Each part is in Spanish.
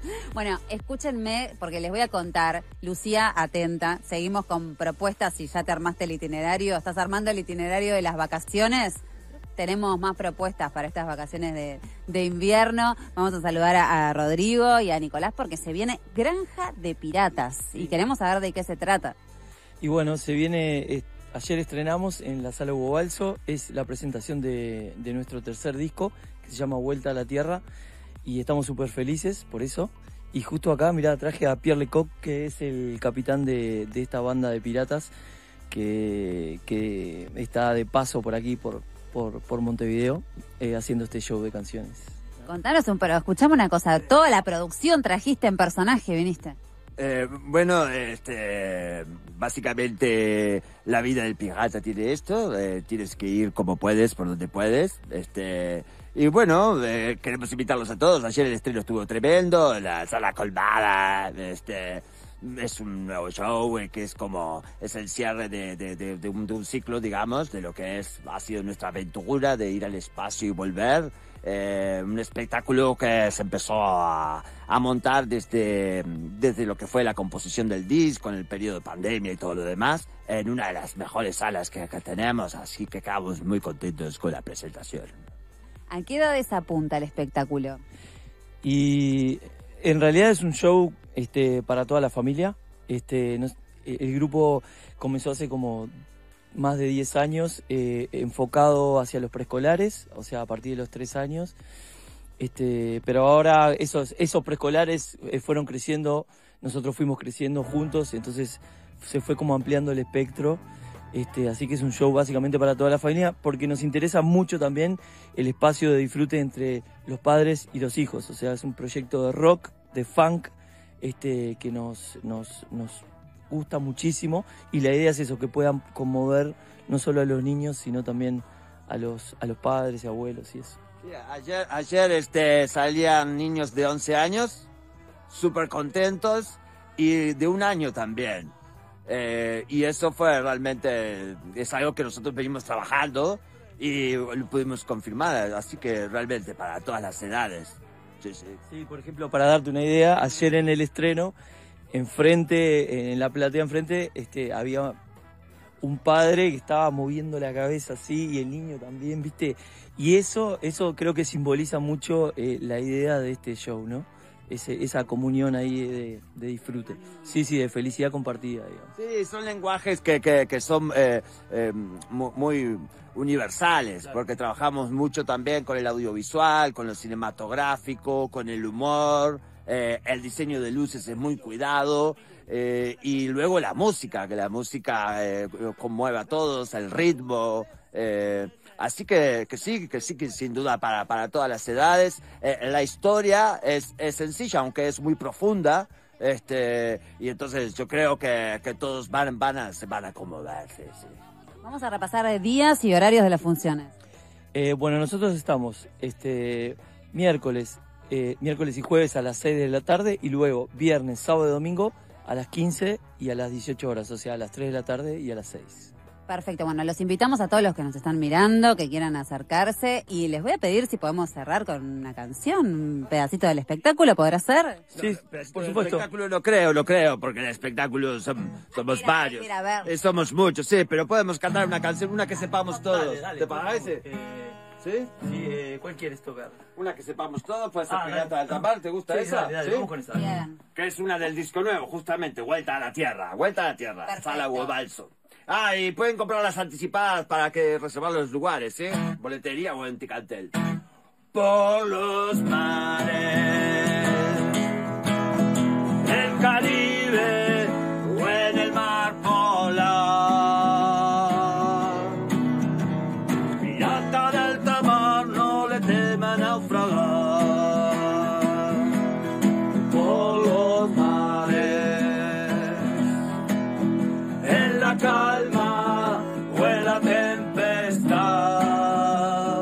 Bueno, escúchenme porque les voy a contar. Lucía, atenta. Seguimos con propuestas. Si ya te armaste el itinerario, estás armando el itinerario de las vacaciones. Tenemos más propuestas para estas vacaciones de invierno. Vamos a saludar a Rodrigo y a Nicolás porque se viene Granja de Piratas y queremos saber de qué se trata. Y bueno, se viene, ayer estrenamos en la Sala Hugo Balso, es la presentación de nuestro tercer disco que se llama Vuelta a la Tierra y estamos súper felices por eso. Y justo acá, mirá, traje a Pierre Lecoq, que es el capitán de esta banda de piratas que está de paso por aquí, por Montevideo, haciendo este show de canciones. Contanos pero escuchame una cosa, toda la producción trajiste en personaje, viniste. Bueno, básicamente la vida del pirata tiene esto, tienes que ir como puedes, por donde puedes, y bueno, queremos invitarlos a todos. Ayer el estreno estuvo tremendo, la sala colmada, es un nuevo show que es el cierre de un ciclo, digamos, de lo que ha sido nuestra aventura de ir al espacio y volver. Un espectáculo que se empezó a montar desde lo que fue la composición del disco, en el periodo de pandemia y todo lo demás, en una de las mejores salas que tenemos, así que quedamos muy contentos con la presentación. ¿A qué edades apunta el espectáculo? Y en realidad es un show para toda la familia. El grupo comenzó hace como más de 10 años, enfocado hacia los preescolares, o sea, a partir de los 3 años. Pero ahora esos preescolares fueron creciendo, nosotros fuimos creciendo juntos, entonces se fue como ampliando el espectro. Así que es un show básicamente para toda la familia, porque nos interesa mucho también el espacio de disfrute entre los padres y los hijos. O sea, es un proyecto de rock, de funk, que nos gusta muchísimo, y la idea es eso, que puedan conmover no solo a los niños, sino también a los padres y abuelos y eso. Sí, ayer salían niños de 11 años, súper contentos, y de 1 año también. Y eso fue realmente, es algo que nosotros venimos trabajando y lo pudimos confirmar, así que realmente para todas las edades. Sí, por ejemplo, para darte una idea, ayer en el estreno, enfrente, en la platea enfrente, había un padre que estaba moviendo la cabeza así y el niño también, ¿viste? Y eso creo que simboliza mucho la idea de este show, ¿no? Esa comunión ahí de disfrute. Sí, de felicidad compartida, digamos. Sí, son lenguajes que son muy universales, claro, porque trabajamos mucho también con el audiovisual, con lo cinematográfico, con el humor, el diseño de luces es muy cuidado, y luego la música, que la música conmueve a todos, el ritmo, así que sí, que sin duda para todas las edades. La historia es sencilla, aunque es muy profunda, y entonces yo creo que todos se van a conmover, sí. Vamos a repasar días y horarios de las funciones. Bueno, nosotros estamos miércoles y jueves a las 6 de la tarde, y luego viernes, sábado y domingo a las 15 y a las 18 horas, o sea, a las 3 de la tarde y a las 6. Perfecto, bueno, los invitamos a todos los que nos están mirando, que quieran acercarse, y les voy a pedir si podemos cerrar con una canción, un pedacito del espectáculo, ¿podrá ser? Sí, no, por supuesto. El espectáculo lo creo, porque el espectáculo somos varios. Somos muchos, sí, pero podemos cantar una canción, una que sepamos todos. Dale, ¿Te parece? ¿Sí? Sí, ¿cuál quieres tocar? Una que sepamos todos, puede ser Pirata del Tapar, ¿te gusta esa? Dale, ¿sí? vamos con esa. Bien. Que es una del disco nuevo, justamente, Vuelta a la Tierra, Perfecto. Sala Hugo Balso. Y pueden comprar las anticipadas para que reservar los lugares, boletería o en Ticantel. Por los mares, el Caribe o en el mar polar, pirata de alta mar, no le teman naufragar. Por los mares, en la calma o en la tempestad,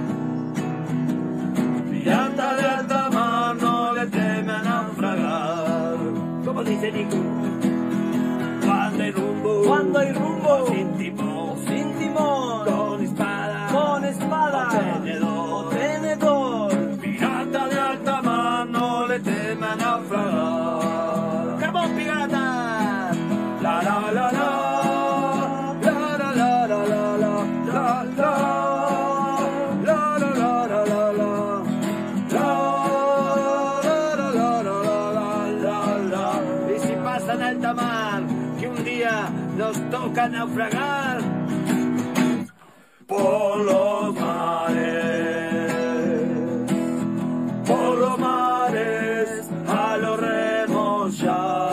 pirata de alta mar, no le temen a naufragar. Como dice Nico, cuando hay rumbo, sin timón, con espada, o tenedor, pirata de alta mar, no le temen a naufragar. ¡Carbón pirata! La la la la. La la la la la la la la. La la la la la la. Y si pasa en alta mar que un día nos toca naufragar por los mares, a los remos ya.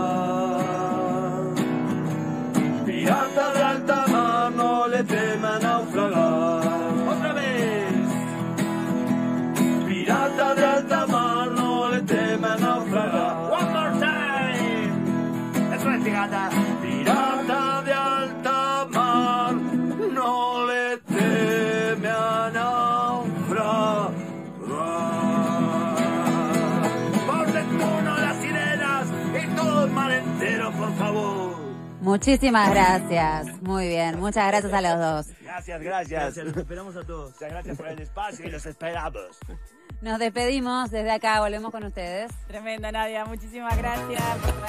Pirata de alta mar, no le tema naufragar. Otra vez. Pirata de alta mar, no le tema naufragar. One more time. Eso es, pirata. Pirata de alta mar, no le teme a naufragar. Por Neptuno, las sirenas y todo el mar entero, por favor. Muchísimas gracias. Muy bien. Muchas gracias a los dos. Gracias. Los esperamos a todos. Muchas gracias por el espacio y los esperamos. Nos despedimos desde acá. Volvemos con ustedes. Tremenda, Nadia. Muchísimas gracias.